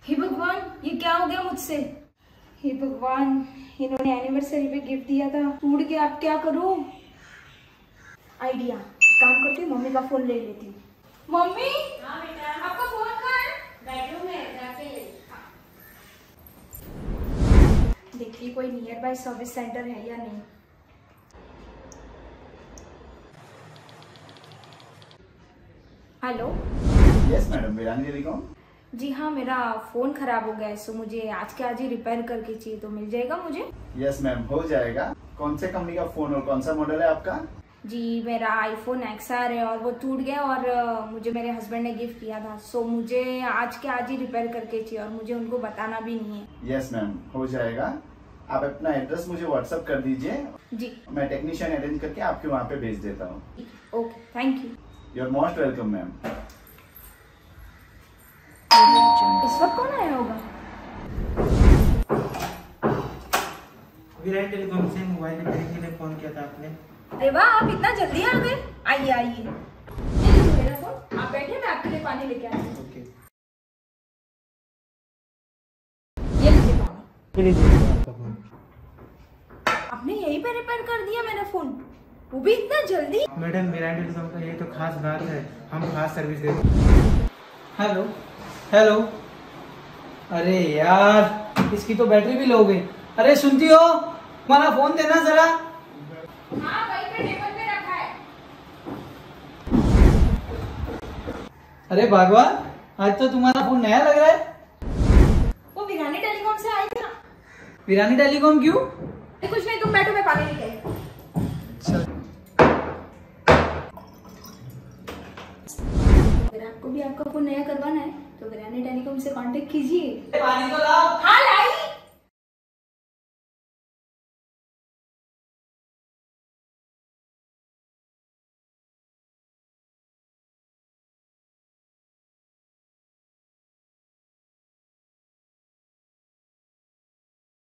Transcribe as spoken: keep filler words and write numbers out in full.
हे भगवान, ये क्या हो गया मुझसे? हे भगवान, इन्होंने एनिवर्सरी पे गिफ्ट दिया था, टूट गया, अब क्या करूं? आइडिया, काम करती हूँ, मम्मी का फोन ले लेती हूँ। मम्मी। हाँ बेटा। आपका फोन कहाँ है? बेडरूम में, जाके ले। देखिए कोई नियर बाय सर्विस सेंटर है या नहीं। Hello. Yes madam, Virani telecom. जी हाँ, मेरा फोन खराब हो गया है, सो मुझे आज के आज ही रिपेयर करके चाहिए, तो मिल जाएगा मुझे? यस मैम, हो जाएगा। कौन से कंपनी का फोन और कौन सा मॉडल है आपका? जी, मेरा आईफोन एक्स आर है और वो टूट गया और uh, मुझे मेरे हस्बैंड ने गिफ्ट किया था, सो मुझे आज के आज ही रिपेयर करके चाहिए और मुझे उनको बताना भी नहीं है। यस मैम, हो जाएगा। आप अपना एड्रेस मुझे व्हाट्सएप कर दीजिए जी, मैं टेक्नीशियन अरेंज करके आपके वहाँ पे भेज देता हूँ। Okay, thank you. You are most welcome ma'am. इस वक्त कौन आया होगा? वीरानी टेलीकॉम से मोबाइल रिपेयरिंग के लिए फोन किया था आपने। अरे वाह, आप इतना जल्दी आ गए। आइए आइए, ये लीजिए मेरा फोन, आप बैठिए, मैं आपके लिए पानी लेके आती हूँ। ओके, ये लीजिए पानी। ये लीजिए आपका फोन। आपने यहीं पे रिपेयर कर दिया मेरा फोन, वो भी इतना जल्दी? मैडम, वीरानी टेलीकॉम का ये तो खास बात है, हम खास सर्विस देते हैं। हेलो हेलो, अरे यार इसकी तो बैटरी भी लो हो गई। अरे सुनती हो, तुम्हारा फोन देना जरा। हाँ, वहीं पे टेबल पे रखा है। अरे भगवान, आज तो तुम्हारा फोन नया लग रहा है। वो वीरानी टेलीकॉम से आए थे ना। वीरानी टेलीकॉम क्यों? कुछ नहीं, तुम बैठो, मैं पानी लेके आई। अगर आपको भी आपका फोन नया करवाना है तो वीरानी टेलीकॉम से कांटेक्ट कीजिए। पानी तो लाओ। हाँ,